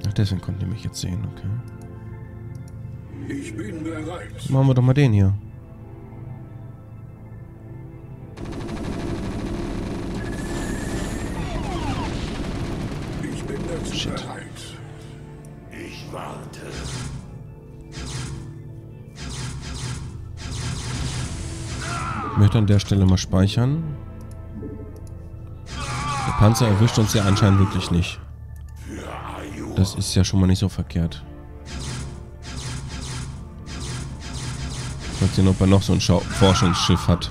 Ach, deswegen konnten die mich jetzt sehen, okay. Ich bin bereit. Machen wir doch mal den hier. Ich bin dazu Shit. bereit. Ich warte. Ich möchte an der Stelle mal speichern. Der Panzer erwischt uns ja anscheinend wirklich nicht. Das ist ja schon mal nicht so verkehrt. Mal sehen, ob er noch so ein Forschungsschiff hat.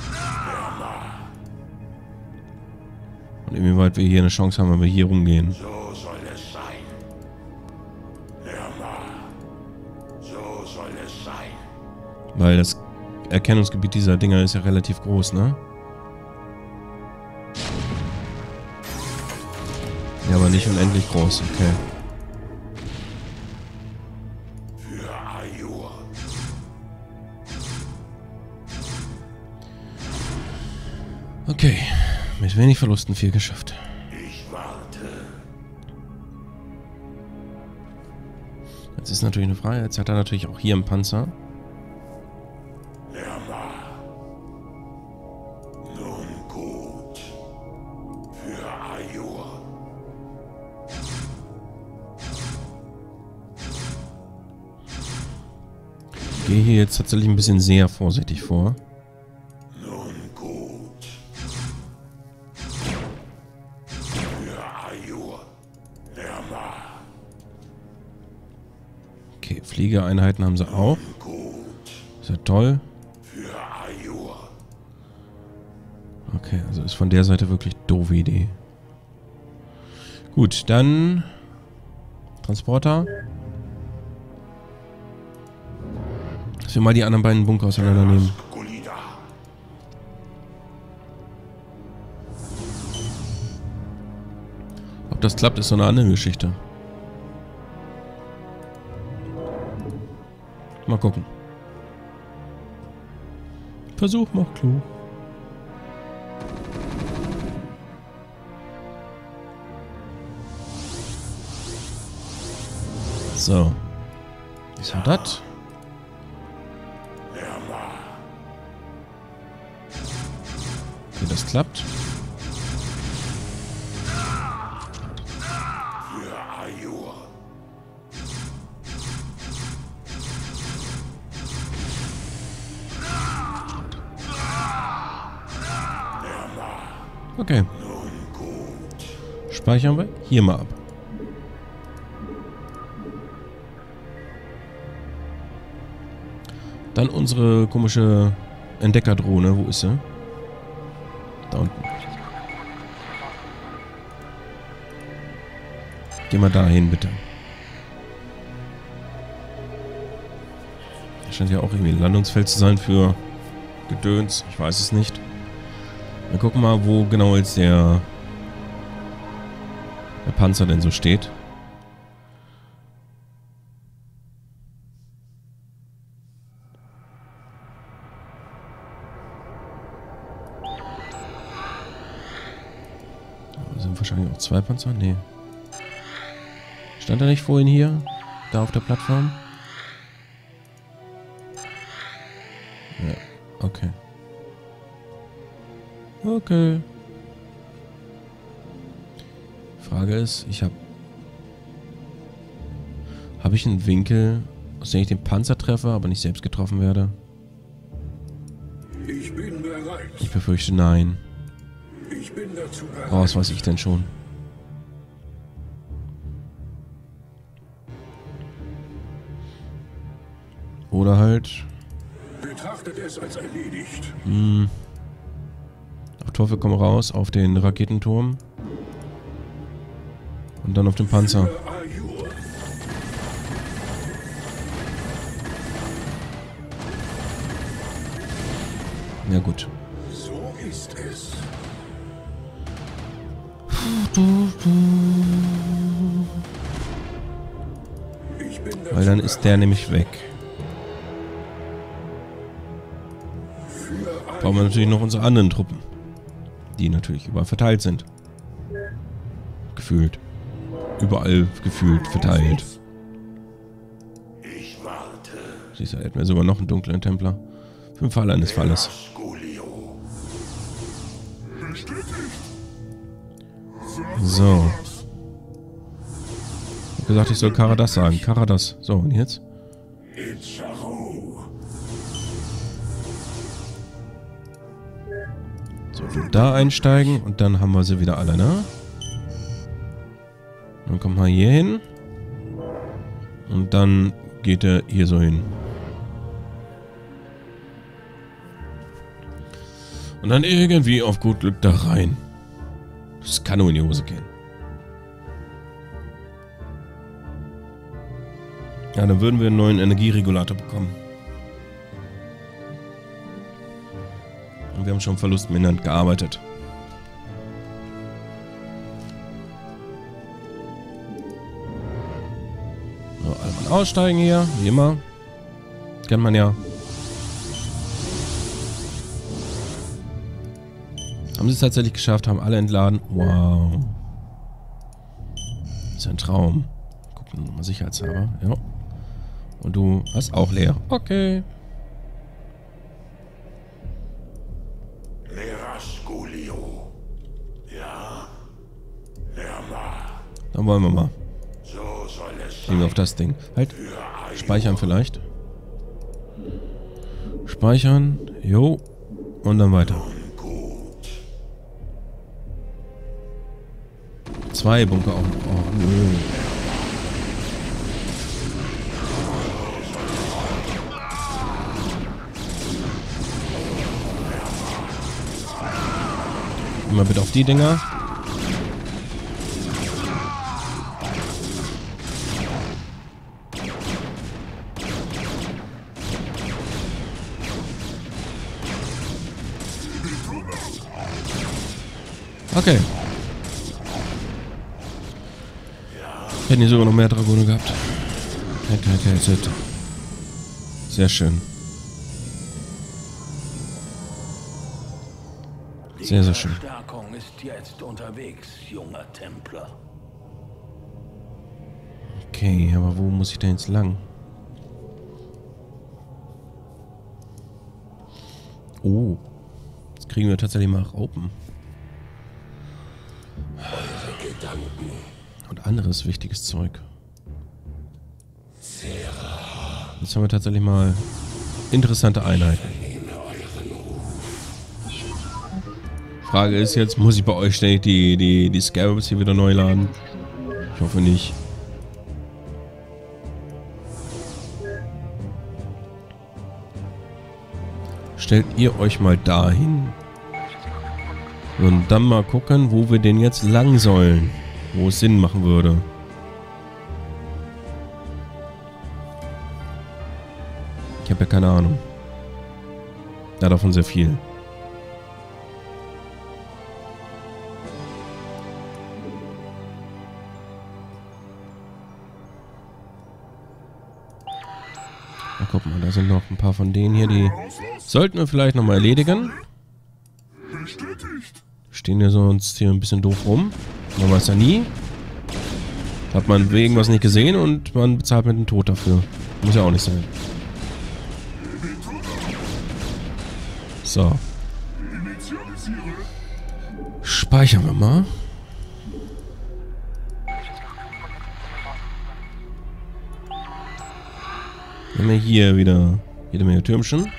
Und inwieweit wir hier eine Chance haben, wenn wir hier rumgehen. So soll es sein. Lerma. So soll es sein. Weil das Erkennungsgebiet dieser Dinger ist ja relativ groß, ne? Ja, aber nicht unendlich groß, okay. Für Ayur. Okay, mit wenig Verlusten viel geschafft. Ich warte. Jetzt ist natürlich eine Frage, jetzt hat er natürlich auch hier einen Panzer. Lerma. Nun gut. Für Ayur. Ich gehe hier jetzt tatsächlich ein bisschen sehr vorsichtig vor. Nun gut. Für Ayur. Lerma. Okay, Fliegereinheiten haben sie auch. Gut. Ist ja toll. Für Ayur. Okay, also ist von der Seite wirklich doofe Idee. Gut, dann Transporter. Dass wir mal die anderen beiden Bunker auseinandernehmen. Gulida. Ob das klappt, ist so eine andere Geschichte. Mal gucken. Versuch macht klug. So. Was war das? Lerma. Okay, das klappt. Für Ayur. Okay. Nun gut. Speichern wir hier mal ab. Dann unsere komische Entdeckerdrohne. Wo ist sie? Da unten. Geh mal dahin, bitte. Da scheint ja auch irgendwie ein Landungsfeld zu sein für Gedöns. Ich weiß es nicht. Wir gucken mal, wo genau jetzt der Panzer denn so steht. Da sind wahrscheinlich auch zwei Panzer. Nee. Stand er nicht vorhin hier? Da auf der Plattform? Ja, okay. Okay. Frage ist, habe ich einen Winkel, aus dem ich den Panzer treffe, aber nicht selbst getroffen werde? Ich bin bereit. Ich befürchte nein. Ich bin dazu bereit. Oh, was weiß ich denn schon? Oder halt Betrachtet es als erledigt. auf Teufel komm raus auf den Raketenturm und dann auf den Panzer. Für Ayur. Ja gut. So ist es. Ich bin dazu Weil dann ist der nämlich weg. Für Brauchen wir natürlich noch unsere anderen Truppen. Die natürlich überall verteilt sind. Gefühlt. überall gefühlt verteilt. Ich warte. Siehst du, da hätten wir sogar noch einen dunklen Templer. Für den Fall eines Falles. Skulio. So. Ich hab gesagt, ich soll Karadas sagen. Karadas. So, und jetzt? Itzaru. So, du da einsteigen und dann haben wir sie wieder alle, ne? Dann kommt mal hier hin. Und dann geht er hier so hin. Und dann irgendwie auf gut Glück da rein. Das kann nur in die Hose gehen. Ja, dann würden wir einen neuen Energieregulator bekommen. Und wir haben schon verlustmindernd gearbeitet. So, alle mal aussteigen hier, wie immer. Kennt man ja. Haben sie es tatsächlich geschafft, haben alle entladen. Wow. Das ist ein Traum. Gucken wir mal sicherheitshalber. Ja. Und du hast auch leer. Okay. Leraskulio. Ja. Lerma. Dann wollen wir mal. So soll es Gehen wir sein. auf das Ding. Halt. Für Aiur. Speichern vielleicht. Speichern. Jo. Und dann weiter. Gut. 2 Bunker auch. Oh, nö. Immer bitte auf die Dinger. Okay. Hätten die sogar noch mehr Dragone gehabt. Okay, sehr schön. Sehr, sehr schön. Die Verstärkung ist jetzt unterwegs, junger Templer. Okay, aber wo muss ich denn jetzt lang? Oh. Jetzt kriegen wir tatsächlich mal Raupen. Und anderes wichtiges Zeug. Jetzt haben wir tatsächlich mal interessante Einheiten. Frage ist jetzt, muss ich bei euch ständig die Scarabs hier wieder neu laden? Ich hoffe nicht. Stellt ihr euch mal dahin. Und dann mal gucken, wo wir denn jetzt lang sollen. Wo es Sinn machen würde. Ich habe ja keine Ahnung. Ja, davon sehr viel. Na, guck mal, da sind noch ein paar von denen hier, die sollten wir vielleicht nochmal erledigen. Stehen ja sonst hier ein bisschen doof rum. Man weiß ja nie. Hat man wegen was nicht gesehen und man bezahlt mit dem Tod dafür. Muss ja auch nicht sein. So. Speichern wir mal. Haben wir hier wieder jede Menge Türmchen.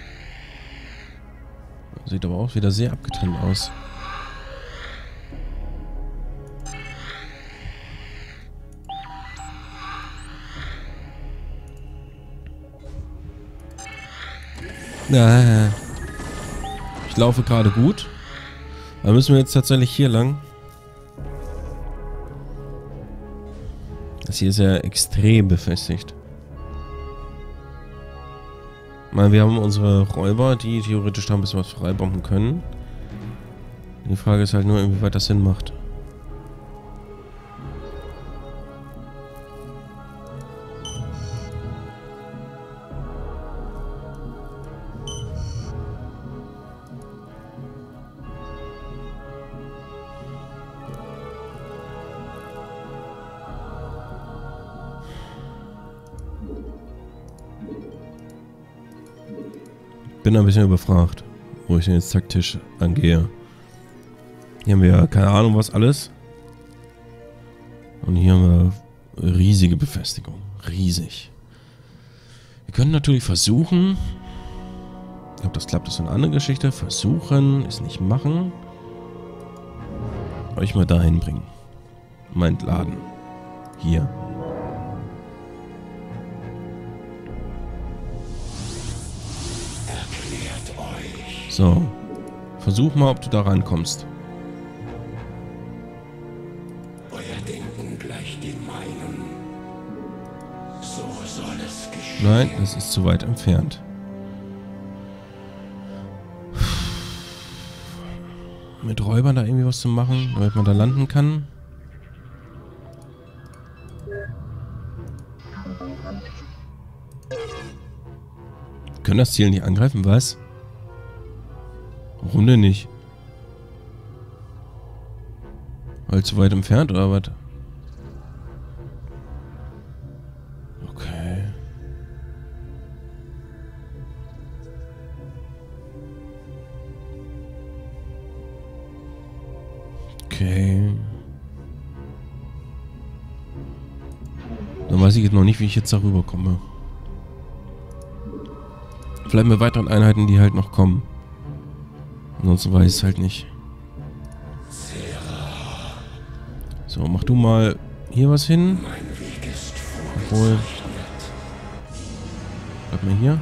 Sieht aber auch wieder sehr abgetrennt aus. Ich laufe gerade gut. Da müssen wir jetzt tatsächlich hier lang. Das hier ist ja extrem befestigt. Ich meine, wir haben unsere Räuber, die theoretisch da ein bisschen was freibomben können. Die Frage ist halt nur, inwieweit das Sinn macht. bin ein bisschen überfragt, wo ich den jetzt taktisch angehe. Hier haben wir keine Ahnung was alles. Und hier haben wir riesige Befestigung. Riesig. Wir können natürlich versuchen... Ob das klappt, ist eine andere Geschichte. Versuchen, es nicht machen. Euch mal dahin bringen. Mal entladen. Hier. Erklärt euch. So. Versuch mal, ob du da rankommst. Euer Denken gleicht dem meinen. So soll es geschehen. Nein, das ist zu weit entfernt. Mit Räubern da irgendwie was zu machen, damit man da landen kann. Wir können das Ziel nicht angreifen, was? Warum denn nicht? Weil zu weit entfernt oder was? Okay. Okay. Dann weiß ich jetzt noch nicht, wie ich jetzt darüber komme. Vielleicht mit weiteren Einheiten, die halt noch kommen. Ansonsten weiß ich es halt nicht. So, mach du mal hier was hin. Obwohl. Bleib mal hier.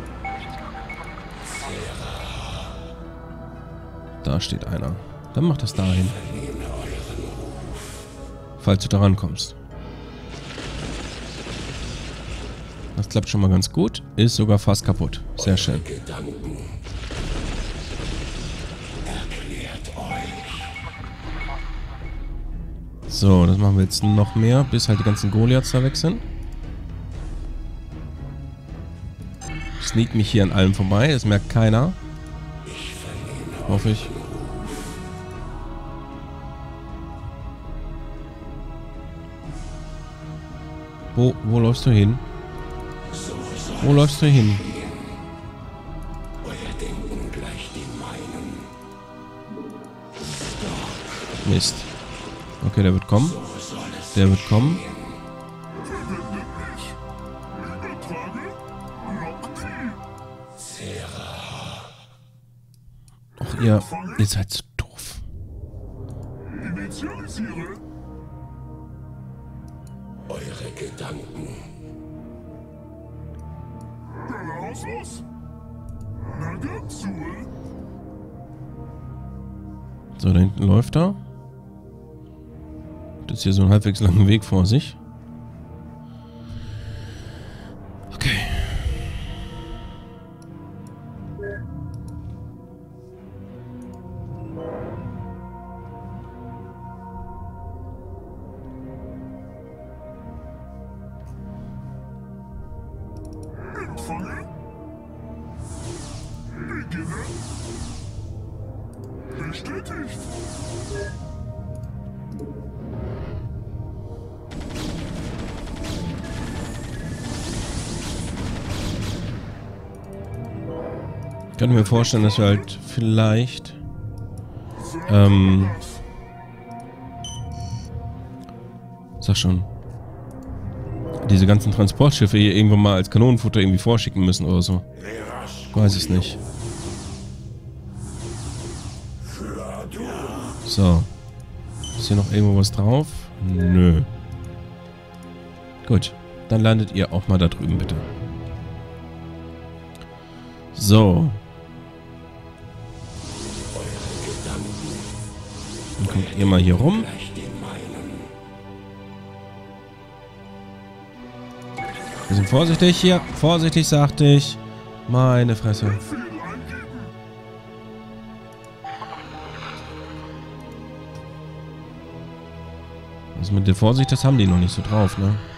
Da steht einer. Dann mach das dahin. Falls du da rankommst. Das klappt schon mal ganz gut. Ist sogar fast kaputt. Sehr schön. So, das machen wir jetzt noch mehr, bis halt die ganzen Goliaths da weg sind. Sneak mich hier an allem vorbei. Das merkt keiner. Hoffe ich. Wo läufst du hin? Wo läufst du hin? Mist. Okay, der wird kommen. Der wird kommen. Ach, ihr seid so doof. Eure Gedanken. So, da hinten läuft er. Das ist hier so einen halbwegs langen Weg vor sich. Okay. Bestätigt. Ich kann mir vorstellen, dass wir halt vielleicht sag schon, diese ganzen Transportschiffe hier irgendwann mal als Kanonenfutter irgendwie vorschicken müssen oder so. Ich weiß es nicht. So. Ist hier noch irgendwo was drauf? Nö. Gut. Dann landet ihr auch mal da drüben, bitte. So. Dann kommt ihr mal hier rum. Wir sind vorsichtig hier. Vorsichtig, sagte ich. Meine Fresse. Also mit der Vorsicht, das haben die noch nicht so drauf, ne?